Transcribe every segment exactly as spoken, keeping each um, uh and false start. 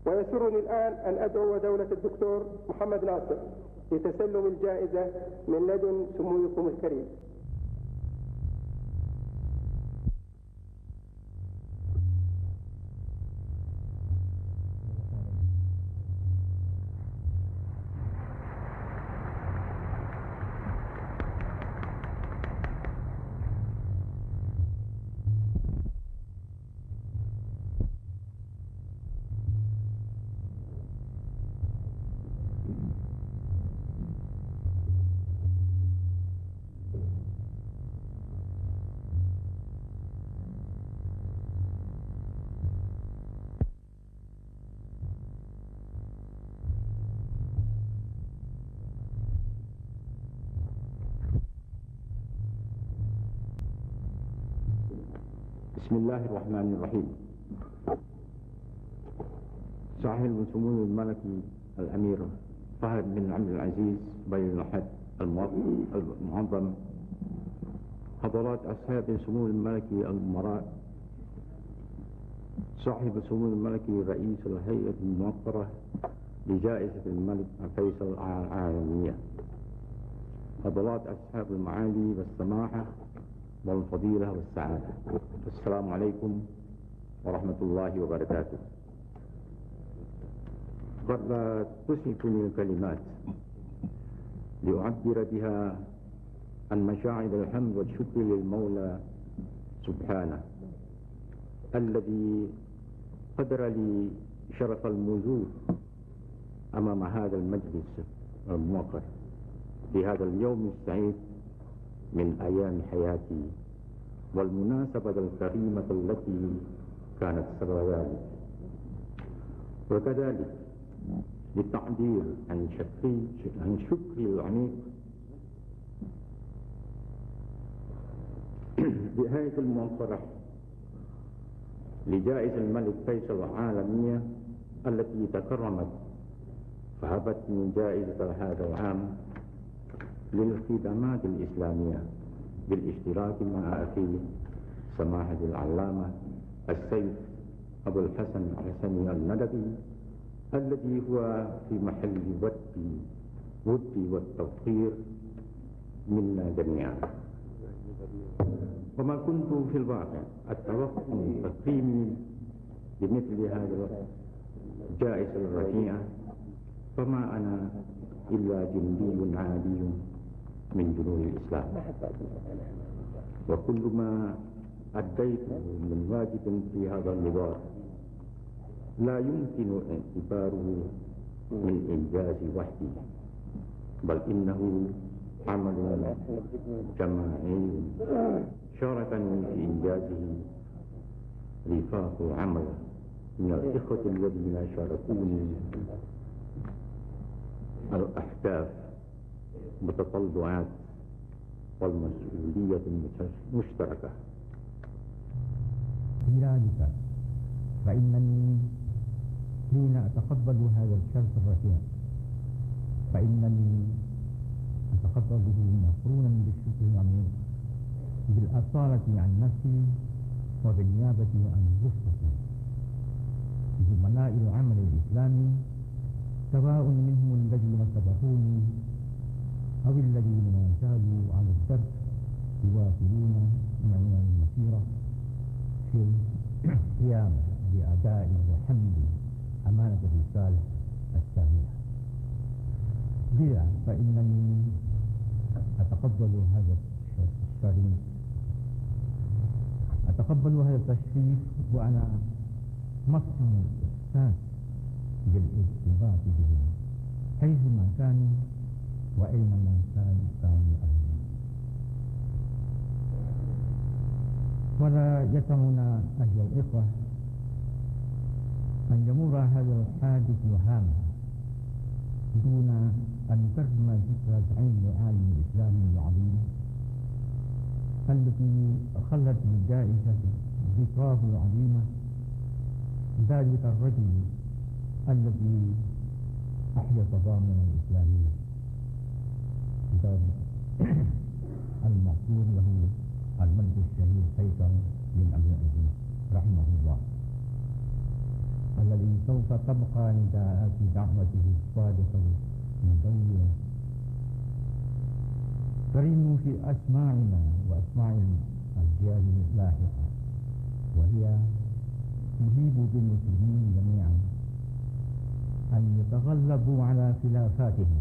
ويسرني الآن أن أدعو دولة الدكتور محمد ناصر لتسلم الجائزة من لدن سموكم الكريم. بسم الله الرحمن الرحيم. صاحب سمو الملكي الأمير فهد بن عبد العزيز بن الحد المعظم، حضرات أصحاب سمو الملكي الأمراء، صاحب سمو الملكي رئيس الهيئة الموقرة لجائزة الملك فيصل العالمية، حضرات أصحاب المعالي والسماحة والفضيلة والسعادة، السلام عليكم ورحمة الله وبركاته. قد تسعفني الكلمات لأعبر بها عن مشاعر الحمد والشكر للمولى سبحانه الذي قدر لي شرف الوجود أمام هذا المجلس الموقر في هذا اليوم السعيد من أيام حياتي، والمناسبة الكريمة التي كانت سبب ذلك، وكذلك للتعبير عن شكري عن شكري العميق بهيئة الموقرة لجائزة الملك فيصل العالمية التي تكرمت فهبتني جائزة هذا العام للخدمات الإسلامية بالاشتراك مع أخي سماحة العلامة السيد أبو الحسن الحسني الندبي الذي هو في محل ودي ودي والتوقير منا جميعا. وما كنت في الواقع أتوقع تقييمي بمثل هذا الجائزة الرفيعة، فما أنا إلا جندي عادي من جنود الإسلام، وكل ما أديته من واجب في هذا النضال لا يمكن اعتباره من إنجاز وحدي، بل إنه عمل جماعي شاركني في إنجازه رفاق عمل من الإخوة الذين شاركوني الأهداف والتطلعات والمسؤولية المشتركة. بذلك فإنني حين أتقبل هذا الشرف الرفيع فإنني أتقبله مقرونا بالشكر العميق بالأصالة عن نفسي وبالنيابة عن رفقتي زملاء العمل الإسلامي، سواء منهم الذين سبقوني أو الذين ما زالوا على الدرب يواصلون معي المسيرة في القيام بأداء وحمل أمانة الرسالة السامية. لذا فإنني أتقبل هذا الشريف أتقبل هذا التشريف وأنا مصمم الإحساس بالارتباط بهم حيثما كانوا وأينما كانوا كانوا أهلين. ولا يسعنا أيها الإخوة أن يمر هذا الحادث وهامه دون أن نكرم ذكرى زعيم العالم الإسلامي العظيم التي خلت بالجائزة ذكراه العظيمة، ذلك الرجل الذي أحيا التضامن الإسلامي، ذلك المغفور له الملك الشهيد فيصل بن عبد العزيز رحمه الله. الذي سوف تبقى نداءات دعوته الصادقة مدونة. ترن في أسماعنا وأسماع الأجيال اللاحقة، وهي تهيب بالمسلمين جميعا أن يتغلبوا على خلافاتهم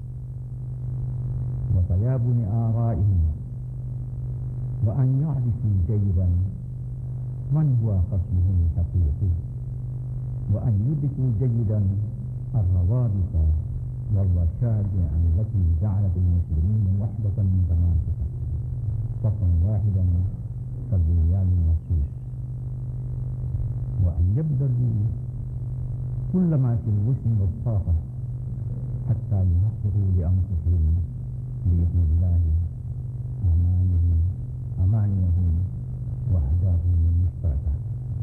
وتيابن آرائهم، وأن يعرفوا جيدا من هو خصمهم الحقيقي، وأن يدركوا جيدا الروابط والمشاريع التي جعلت المسلمين وحدة متماسكة صفا واحدا كالبنيان المرصوص، وأن يبذلوا كل ما في الوسع والطاقة حتى يحققوا لأنفسهم بإذن الله أمانهم أمانيهم وأهدافهم المشتركة.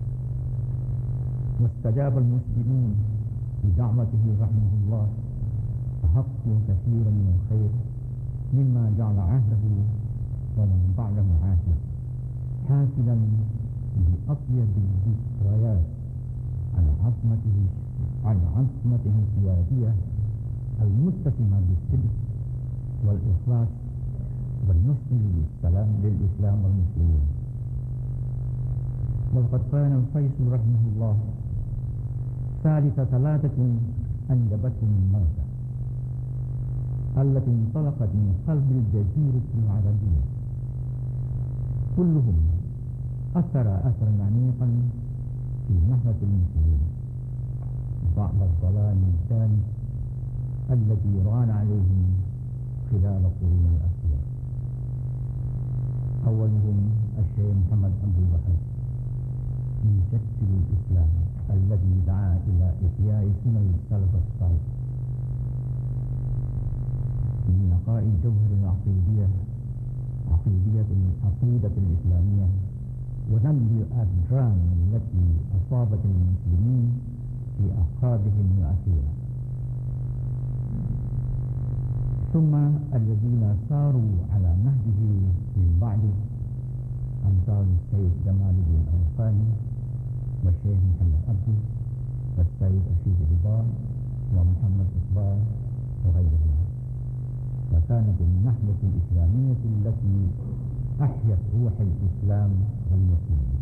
واستجاب المسلمون بدعوته رحمه الله، فحققوا كثيرا من الخير مما جعل عهده ومن بعده عاهدا حافلا بأطيب الذكريات عن عظمته عن عظمته السياسية المتسمة بالصدق والإخلاص والنصر للسلام للإسلام والمسلمين. وقد كان القيس رحمه الله ثالث ثلاثة أنجبتهم الموتى التي انطلقت من قلب الجزيرة العربية، كلهم أثر أثرا عميقا في نهضة المسلمين بعد الظلام الثاني الذي ران عليهم خلال القرون الأخيرة. أولهم الشيخ محمد عبد الوهاب مجدد الإسلام الذي دعا إلى إحياء سنن السلف الصالح من نقاء الجوهر العقيدية عقيدية العقيدة الإسلامية ونبذ الأدران التي أصابت المسلمين في أعقابهم الأخيرة. ثم الذين ساروا على نهجه من بعده أمثال السيد جمال الدين الأوفاني والشيخ محمد عبده والسيد رشيد رضا ومحمد إقبال وغيرهم. وكانت النهضة الإسلامية التي أحيت روح الإسلام والمسلمين.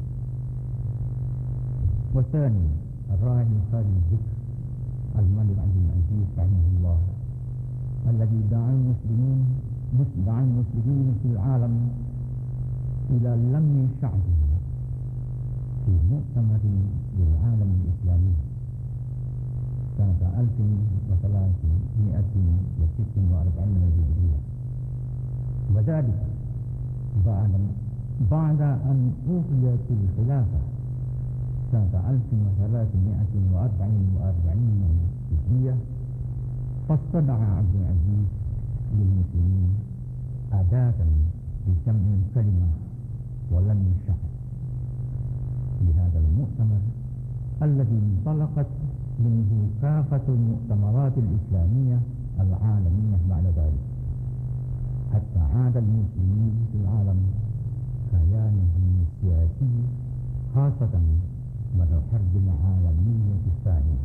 وثاني الراعي خالد الذكر الملك عبد العزيز رحمه الله الذي دعا المسلمين دعا المسلمين في العالم إلى لم شعبه في مؤتمر للعالم الإسلامي سنة ألف وثلاثمائة وستة وأربعين هجرية، وذلك بعد بعد أن أوفيت الخلافة سنة ألف وثلاثمائة وأربعين هجرية، فاستدعى عبد العزيز للمسلمين أداة لجمع الكلمة ولم الشعب لهذا المؤتمر الذي انطلقت منه كافة المؤتمرات الإسلامية العالمية بعد ذلك، حتى عاد المسلمين في العالم كيانهم السياسي خاصة بعد الحرب العالمية الثانية.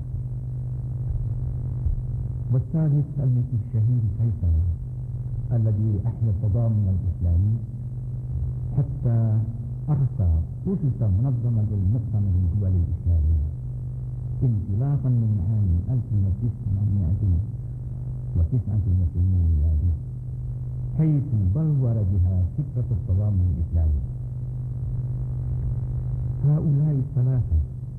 والثالث الملك الشهير قيصر الذي أحيا التضامن الإسلامي حتى أرسى أسس منظمة المؤتمر الدولي الإسلامي انطلاقا من عام ألف وتسعمائة وتسعة وتسعين ميلادي، حيث بلور بها فكرة التضامن الإسلامي. هؤلاء الثلاثة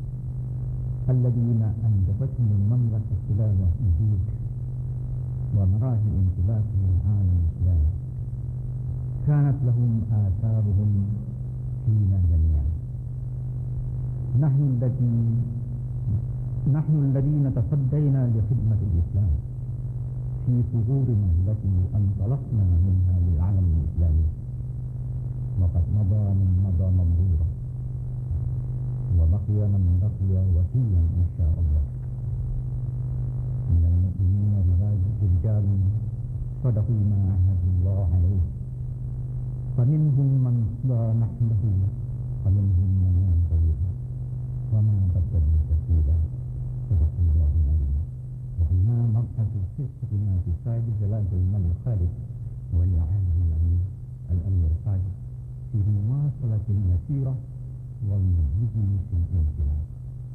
الذين أنجبتهم المملكة خلال وجود ومراحل انطلاق العالم الإسلامي كانت لهم آثارهم فينا جميعا. نحن الذي نحن الذين تصدينا لخدمة الإسلام في ثغورنا التي انطلقنا منها للعالم الإسلامي، وقد مضى من مضى مبرورا وبقي من بقي وفيا إن شاء الله. من المؤمنين رجال صدقوا ما عاهدوا الله عليه، فمنهم من قضى نحبه ومنهم من ينتظر وما بدلوا تبديلا. بما في صاحب جلالة الملك الخالد ولعاله الأمير الأمير الخالد في مواصلة المسيرة والمزيد في الانقلاب.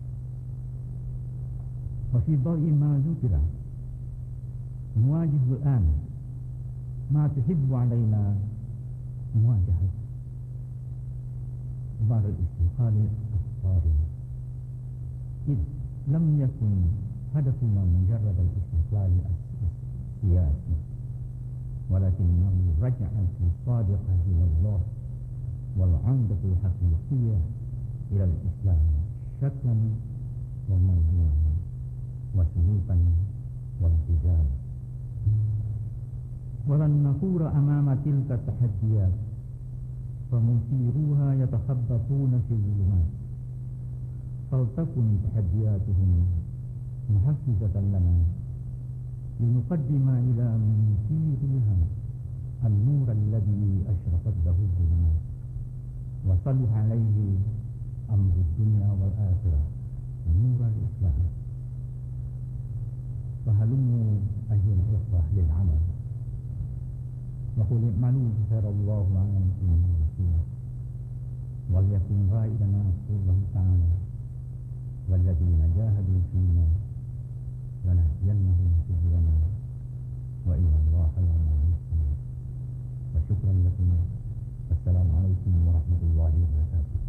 وفي ضوء ما ذكر نواجه الآن ما تحب علينا مواجهة بعض الاستقلال الأفكاري، إذ لم يكن هدفنا مجرد الاستقلال السياسي، ولكنه رجعة صادقة إلى الله والعودة الحقيقية إلى الإسلام شكلا وموضوعا وسلوكا وامتزاجا. ولن نثور أمام تلك التحديات فمثيروها يتخبطون في الظلمات، فلتكن تحدياتهم محفزة لنا لنقدم إلى مثيرها النور الذي أشرقت له الظلمات وصلح عليه أمر الدنيا والآخرة نور الإسلام. فهلموا أيها الإخوة للعمل، وقل اعملوا خير الله عنكم ورسوله، وليكن غائبنا قوله تعالى: والذين جاهدوا فينا لنهدينهم سبلنا وإلى الله المصير. وشكرا لكم، والسلام عليكم ورحمة الله وبركاته.